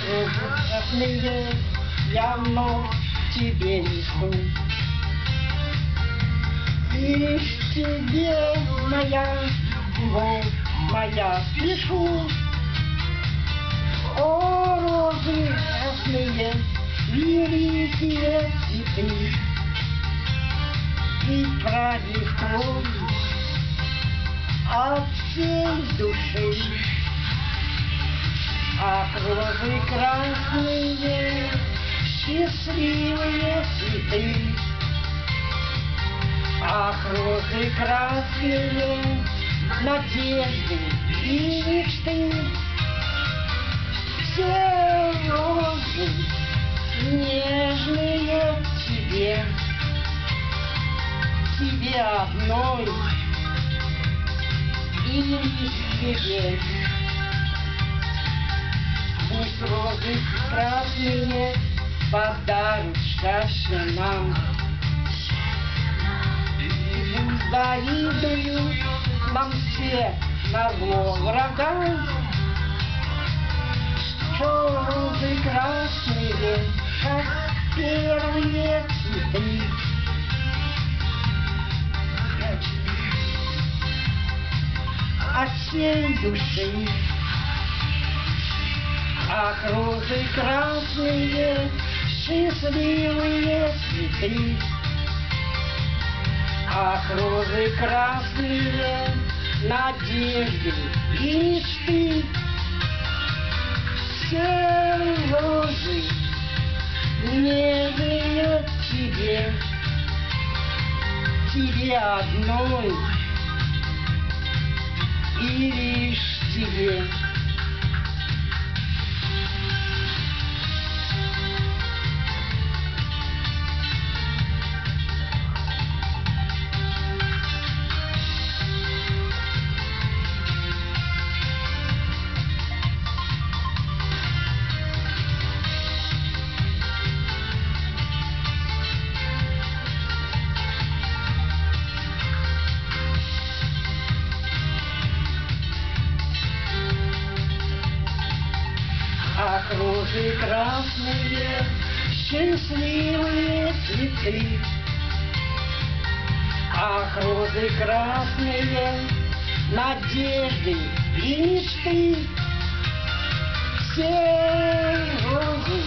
красные я вновь тебе несу. Лишь тебе, моя любовь, моя пишу. О, розы красные, великие цветы, и пролив кровью от всей души. Ах, розы красные, счастливые цветы. Ах, розы красные, надежды и мечты. Все розы нежные к тебе, тебе одной и лишь тебе. Пусть розы красные подарят счастье нам. Завидуют нам все назло врагам, что розы красные, как первые цветы. От всей души. Ах, розы красные, счастливые цветы. Ах, розы красные, надежды и мечты. Все розы нежные к тебе, тебе одной и лишь тебе. Ах, розы красные, счастливые цветы. Ах, розы красные, надежды и мечты. Все розы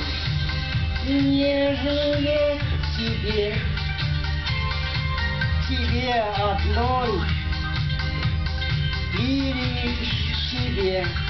нежные к тебе, тебе одной и лишь тебе.